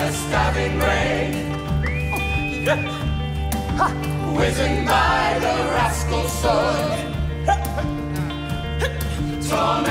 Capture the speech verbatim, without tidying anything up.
the stabbing rain, whizzing by the rascal sword, tormented